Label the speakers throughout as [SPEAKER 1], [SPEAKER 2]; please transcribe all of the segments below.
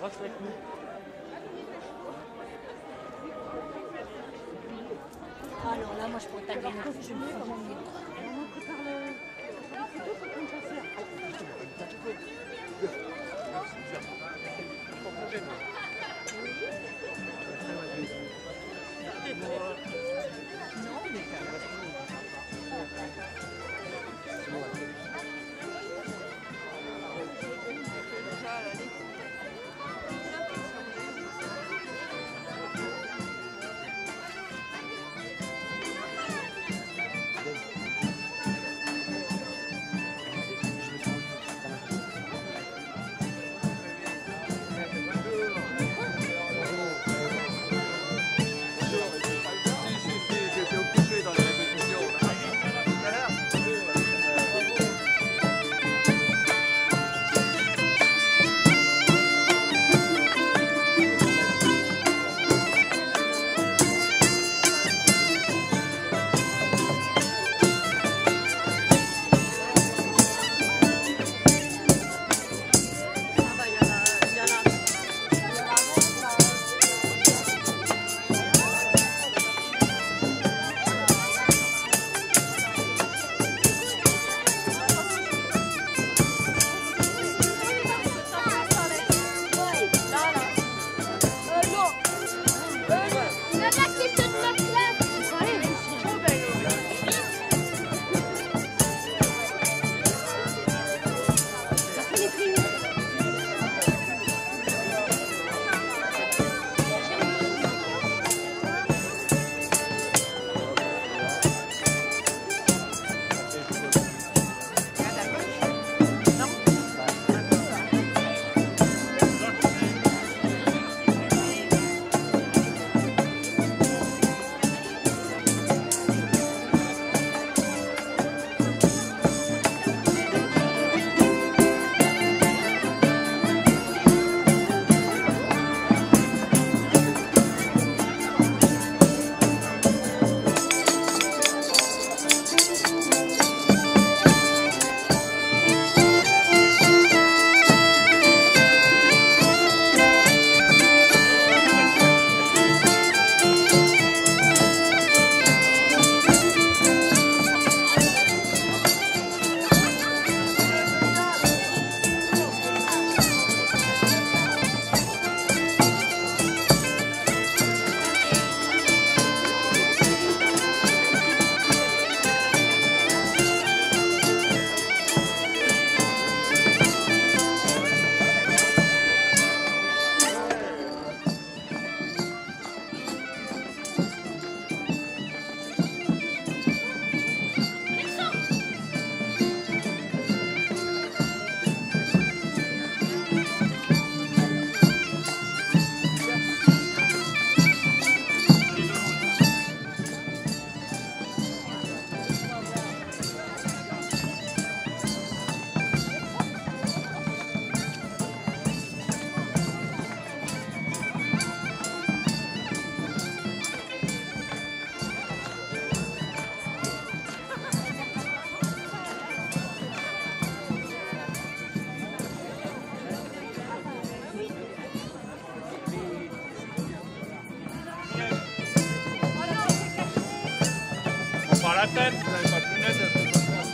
[SPEAKER 1] Alors là, moi je pourrais taper un peu, je me fais comment dire. Non, mais
[SPEAKER 2] Par la tête, vous n'avez pas de lunettes.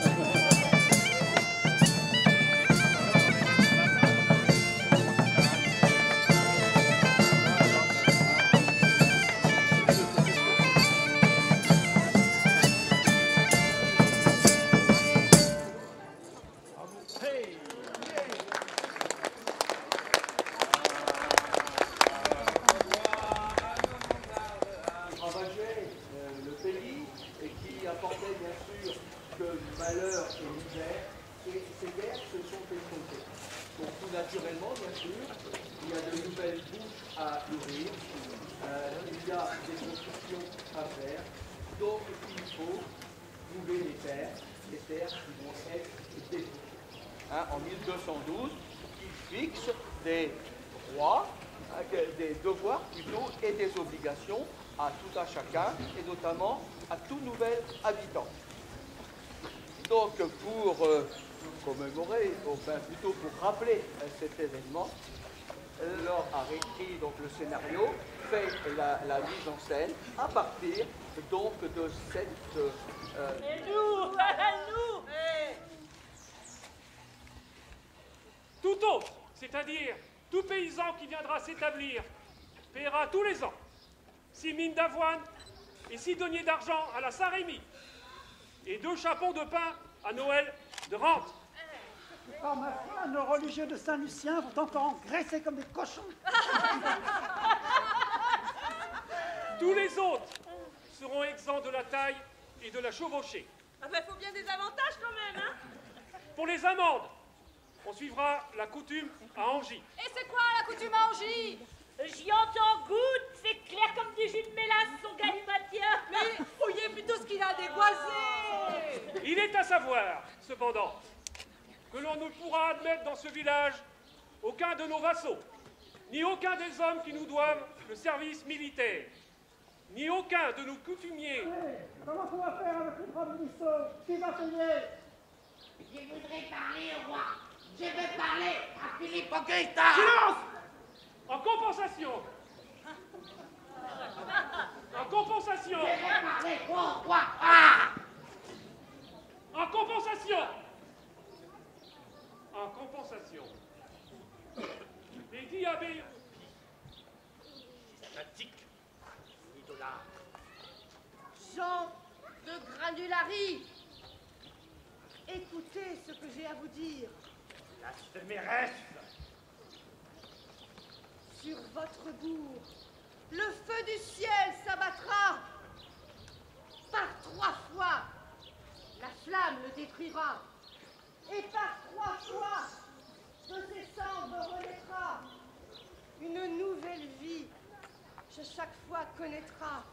[SPEAKER 3] Le pays et qui apportait bien sûr que malheur et misère, et ces guerres se sont effondrées. Donc tout naturellement, bien sûr, il y a de nouvelles bouches à nourrir, il y a des constructions à faire, donc il faut trouver les terres qui vont être développées. En 1212, il fixe des droits, des devoirs plutôt et des obligations à tout un chacun, et notamment à tout nouvel habitant. Donc pour commémorer, enfin plutôt pour rappeler cet événement, Laure a réécrit donc le scénario, fait la mise en scène à partir donc de cette...
[SPEAKER 1] Et nous
[SPEAKER 4] Tout autre, c'est-à-dire tout paysan qui viendra s'établir, paiera tous les ans 6 mines d'avoine et 6 deniers d'argent à la Saint-Rémy et 2 chapons de pain à Noël de rente.
[SPEAKER 5] Oh ma foi, nos religieux de Saint-Lucien vont encore engraisser comme des cochons.
[SPEAKER 4] Tous les autres seront exempts de la taille et de la chevauchée.
[SPEAKER 6] Ah ben, faut bien des avantages quand même, hein.
[SPEAKER 4] Pour les amendes, on suivra la coutume à Angy.
[SPEAKER 6] Et c'est quoi la coutume à Angy?
[SPEAKER 1] J'y entends goutte, c'est clair comme du jus de mélasse, son galimatia.
[SPEAKER 6] Mais fouillez plutôt ce qu'il a dégoisé.
[SPEAKER 4] Il est à savoir, cependant, que l'on ne pourra admettre dans ce village aucun de nos vassaux, ni aucun des hommes qui nous doivent le service militaire, ni aucun de nos coutumiers.
[SPEAKER 5] Comment on va faire avec le grand ministre? Qui va payer?
[SPEAKER 7] Je voudrais parler au roi. Je veux parler à Philippe Augusta.
[SPEAKER 4] Silence! En compensation! En compensation!
[SPEAKER 7] Je veux parler au roi. Ah!
[SPEAKER 4] En compensation! En compensation. Les diabés.
[SPEAKER 7] Fanatique. Idolâtre.
[SPEAKER 6] Jean de Granulari, écoutez ce que j'ai à vous dire.
[SPEAKER 7] Blasphéméresse.
[SPEAKER 6] Sur votre bourg, le feu du ciel s'abattra. Par 3 fois, la flamme le détruira. Et par 3 fois, de ses cendres renaîtra. Une nouvelle vie, chaque fois connaîtra.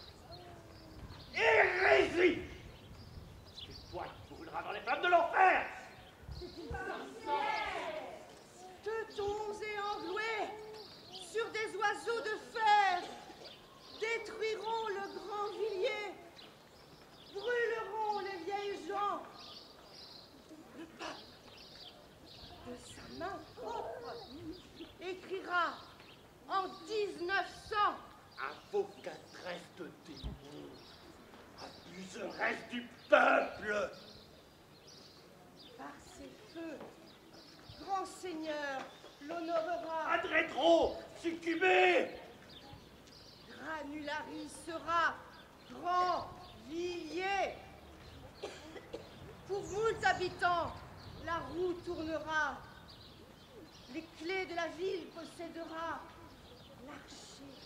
[SPEAKER 7] Hérésie. C'est toi qui brûleras dans les flammes de l'enfer.
[SPEAKER 6] Teutons et engloués, sur des oiseaux de fer, détruiront le grand Villiers, brûleront les vieilles gens. Le pape, de sa main propre, écrira en 1900
[SPEAKER 7] Invocatrice de démons. Abuseresse du peuple.
[SPEAKER 6] par ses feux, grand seigneur l'honorera.
[SPEAKER 7] Ad rétro. Succubé.
[SPEAKER 6] Granulari sera grand Villiers. Pour moult habitants, la roue tournera. Les clés de la ville possédera l'archer.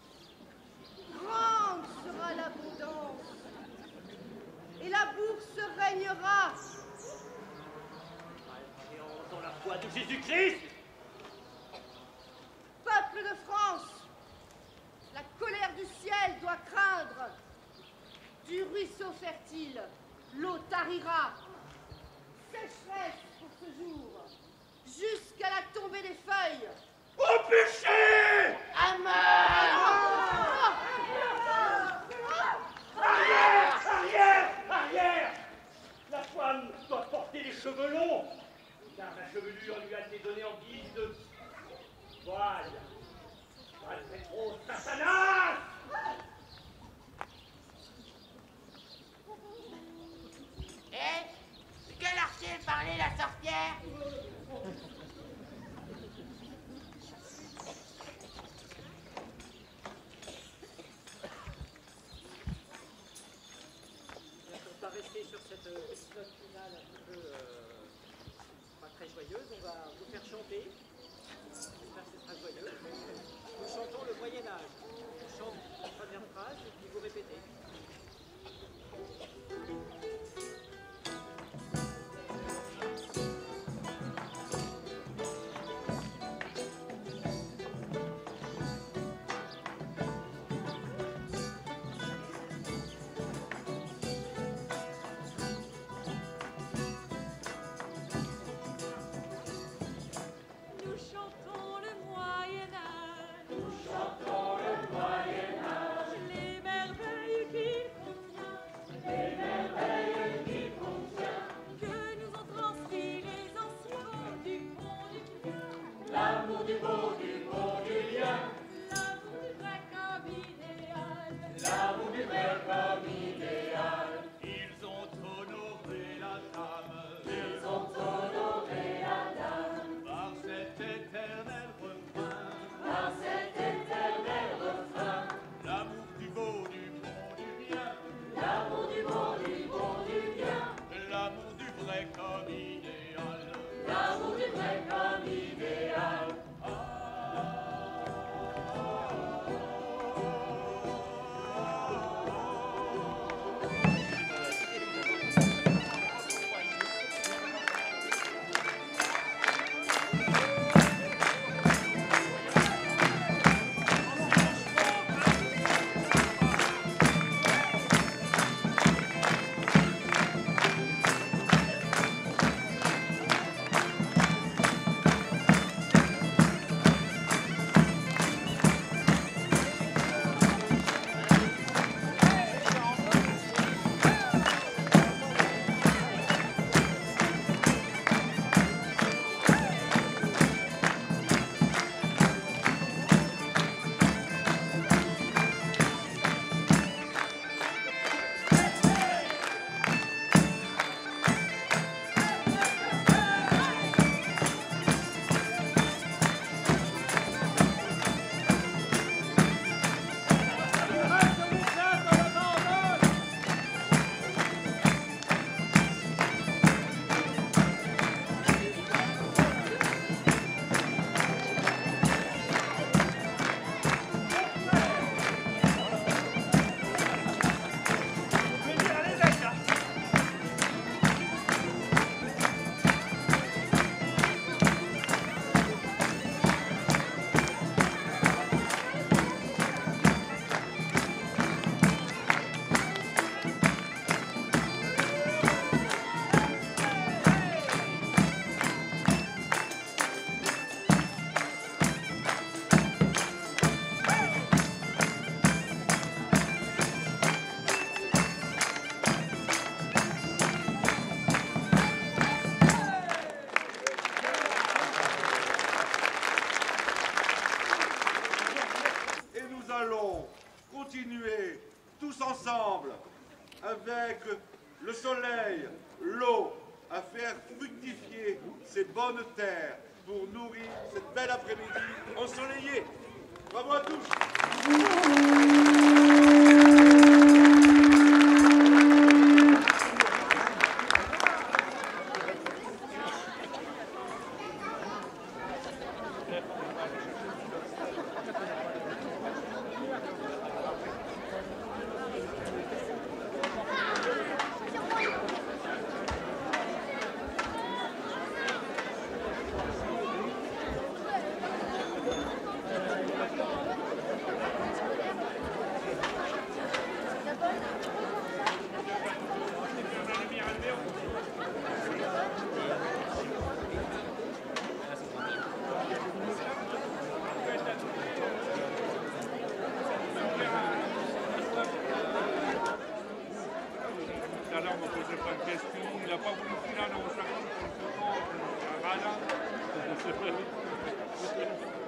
[SPEAKER 6] Grande sera l'abondance. Et la bourse régnera.
[SPEAKER 7] Malchance dans la foi de Jésus-Christ.
[SPEAKER 6] Peuple de France, la colère du ciel doit craindre. Du ruisseau fertile, l'eau tarira. Sécheresse pour ce jour, jusqu'à la tombée des feuilles.
[SPEAKER 7] Au péché. Arrière. Arrière. Arrière. La femme doit porter les cheveux longs, car la chevelure lui a été donnée en guise de voile. Ad rétro, Satanas. Eh, quel archer parlait la sorcière?
[SPEAKER 8] On va rester sur cette épisode finale un petit peu pas très joyeuse. On va vous faire chanter. J'espère que ce sera joyeux. Nous chantons le Moyen-Âge. On chante la première phrase et puis vous répétez.
[SPEAKER 6] Nous chantons le Moyen-Âge.
[SPEAKER 7] Chantons le Moyen-Âge.
[SPEAKER 6] Les merveilles
[SPEAKER 9] avec le soleil, l'eau, à faire fructifier ces bonnes terres pour nourrir cette belle après-midi ensoleillée. Bravo à tous.
[SPEAKER 2] Alors, on ne posait pas de questions. Il n'a pas voulu filer dans le salon pour le second. Un radin.